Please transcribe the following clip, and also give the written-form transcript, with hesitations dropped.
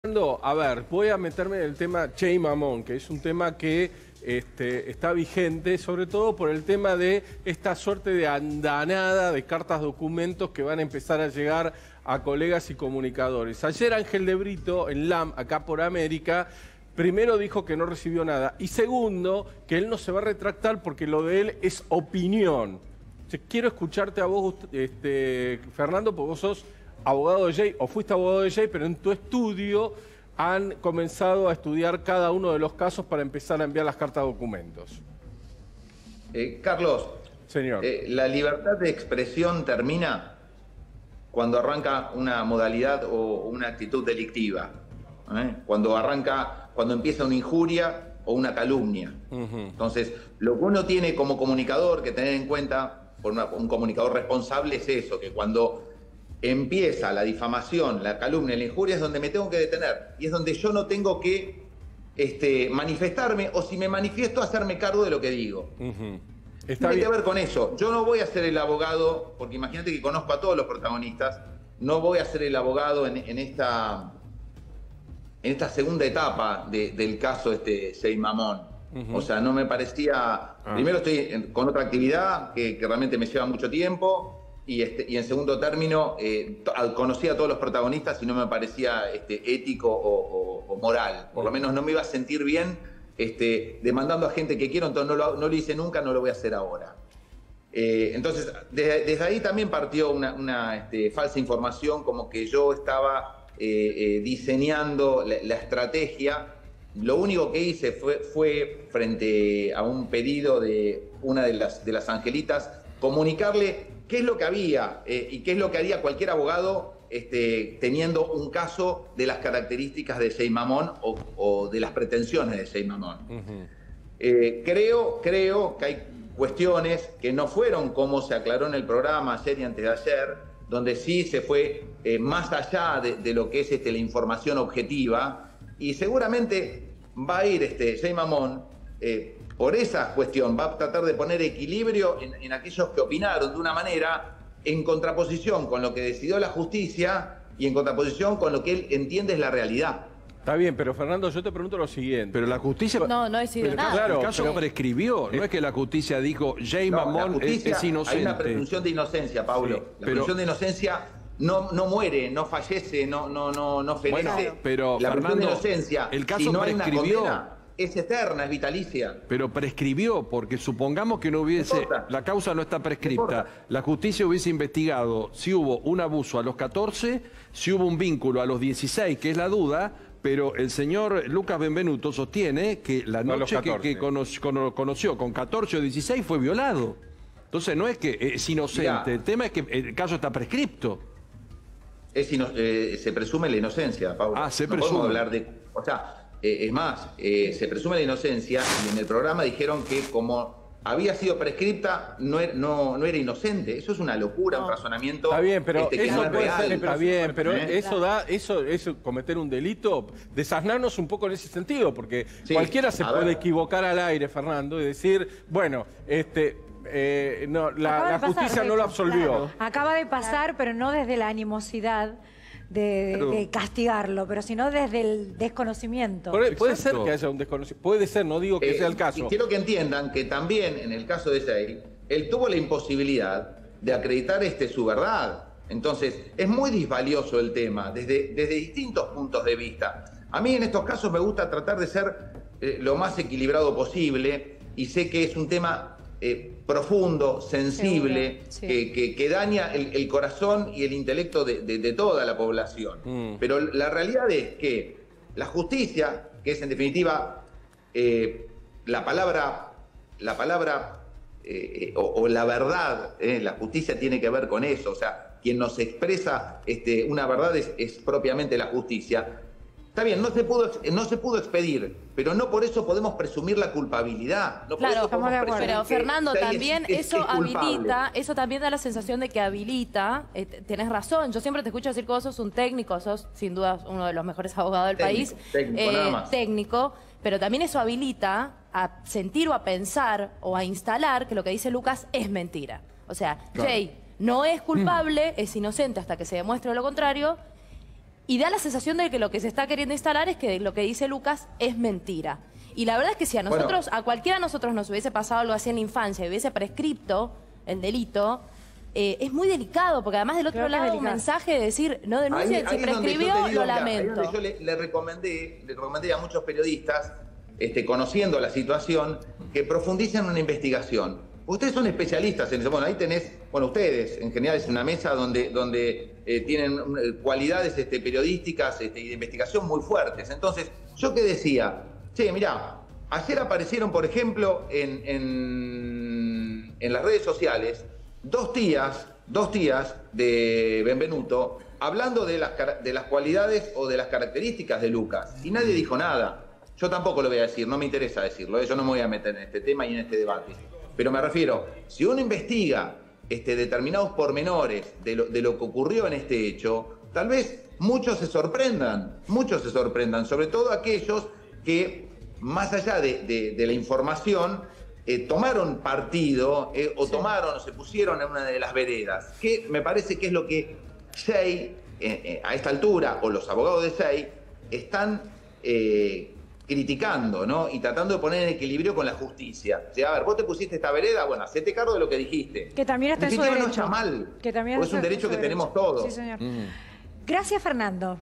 A ver, voy a meterme en el tema Che y Mamón, que es un tema que está vigente, sobre todo por el tema de esta suerte de andanada de cartas documentos que van a empezar a llegar a colegas y comunicadores. Ayer Ángel de Brito, en LAM, acá por América, primero dijo que no recibió nada y segundo, que él no se va a retractar porque lo de él es opinión. Quiero escucharte a vos, Fernando, porque vos sos abogado de Jay, o fuiste abogado de Jay, pero en tu estudio han comenzado a estudiar cada uno de los casos para empezar a enviar las cartas documentos. Carlos, señor, la libertad de expresión termina cuando arranca una modalidad o una actitud delictiva, cuando empieza una injuria o una calumnia. Entonces, lo que uno tiene como comunicador que tener en cuenta, por un comunicador responsable, es eso, que cuando empieza la difamación, la calumnia, la injuria, es donde me tengo que detener. Y es donde yo no tengo que manifestarme, o si me manifiesto, hacerme cargo de lo que digo. Tiene que ver con eso. Yo no voy a ser el abogado, porque imagínate que conozco a todos los protagonistas, no voy a ser el abogado en esta segunda etapa del caso Sei Mamón. O sea, no me parecía... Primero estoy con otra actividad que realmente me lleva mucho tiempo. Y en segundo término, conocía a todos los protagonistas y no me parecía ético o moral. Por lo menos no me iba a sentir bien demandando a gente que quiero, entonces no lo hice nunca, no lo voy a hacer ahora. Entonces, desde ahí también partió una falsa información, como que yo estaba diseñando la estrategia. Lo único que hice fue frente a un pedido de una de las angelitas, comunicarle qué es lo que había y qué es lo que haría cualquier abogado teniendo un caso de las características de Sei Mamón o de las pretensiones de Sei Mamón. Creo que hay cuestiones que no fueron como se aclaró en el programa ayer y antes de ayer, donde sí se fue más allá de lo que es la información objetiva, y seguramente va a ir Sei Mamón por esa cuestión, va a tratar de poner equilibrio en aquellos que opinaron de una manera en contraposición con lo que decidió la justicia y en contraposición con lo que él entiende es la realidad. Está bien, pero Fernando, yo te pregunto lo siguiente. Pero la justicia... No decidió nada. Claro, el caso prescribió, no es que la justicia dijo Sei Mamón es inocente. Hay una presunción de inocencia, Pablo. Sí, la presunción de inocencia no muere, no fallece, no fenece. Bueno, pero la presunción de Fernando, inocencia, el caso si no hay una prescribió. condena, es eterna, es vitalicia. Pero prescribió, porque supongamos que no hubiese... La causa no está prescripta. La justicia hubiese investigado si hubo un abuso a los 14, si hubo un vínculo a los 16, que es la duda, pero el señor Lucas Benvenuto sostiene que la noche que conoció con 14 o 16 fue violado. Entonces no es que es inocente, Mirá, el tema es que el caso está prescripto. Se presume la inocencia, Pablo. Se no presume. podemos hablar de... O sea, es más, se presume la inocencia y en el programa dijeron que como había sido prescripta, no era inocente. Eso es una locura, un razonamiento. Está bien, pero que eso no es puede real. ser, está bien, pero eso es cometer un delito. Desasnarnos un poco en ese sentido, porque Sí, cualquiera se a puede ver. equivocar al aire, Fernando, y decir, bueno, la justicia no lo absolvió. Claro, acaba de pasar, pero no desde la animosidad de castigarlo, pero sino desde el desconocimiento. Puede ser que haya un desconocimiento, puede ser, no digo que sea el caso. Y quiero que entiendan que también en el caso de Sei, él tuvo la imposibilidad de acreditar su verdad. Entonces, es muy disvalioso el tema, desde distintos puntos de vista. A mí en estos casos me gusta tratar de ser lo más equilibrado posible, y sé que es un tema profundo, sensible, sí. que daña el corazón y el intelecto de toda la población. Pero la realidad es que la justicia, que es en definitiva la palabra o la verdad, la justicia tiene que ver con eso. O sea, quien nos expresa una verdad es propiamente la justicia. Está bien, no se pudo expedir, pero no por eso podemos presumir la culpabilidad. No por Claro, eso podemos pero presumir Fernando, que también es eso culpable. habilita, eso también da la sensación de que habilita, tenés razón, yo siempre te escucho decir que vos sos un técnico, sos sin duda uno de los mejores abogados del país. Técnico, nada más. Técnico, pero también eso habilita a sentir o a pensar o a instalar que lo que dice Lucas es mentira. O sea, Claro. Jay no es culpable, es inocente hasta que se demuestre lo contrario. Y da la sensación de que lo que se está queriendo instalar es que lo que dice Lucas es mentira. Y la verdad es que si a nosotros, a cualquiera de nosotros nos hubiese pasado algo así en la infancia y hubiese prescripto el delito, es muy delicado, porque además del otro lado un mensaje de decir, no denuncien, si prescribió, lo lamento. Yo le recomendé a muchos periodistas, conociendo la situación, que profundicen en una investigación. Ustedes son especialistas en eso. Bueno, ahí tenés, ustedes, en general es una mesa donde tienen cualidades periodísticas y de investigación muy fuertes. Entonces, ¿yo qué decía? Che, mirá, ayer aparecieron, por ejemplo, en las redes sociales, dos tías de Benvenuto hablando de las cualidades o de las características de Lucas. Y nadie dijo nada. Yo tampoco lo voy a decir, no me interesa decirlo. Yo no me voy a meter en este tema y en este debate. Pero me refiero, si uno investiga determinados pormenores de lo que ocurrió en este hecho, tal vez muchos se sorprendan, sobre todo aquellos que, más allá de la información, tomaron partido o se pusieron en una de las veredas, que me parece que es lo que SEI, a esta altura, o los abogados de SEI, están criticando, ¿no? Y tratando de poner en equilibrio con la justicia. O sea, a ver, vos te pusiste esta vereda, bueno, hacete cargo de lo que dijiste. Que también está en su derecho. No está mal, que también es un derecho que tenemos todos. Sí, señor. Gracias, Fernando.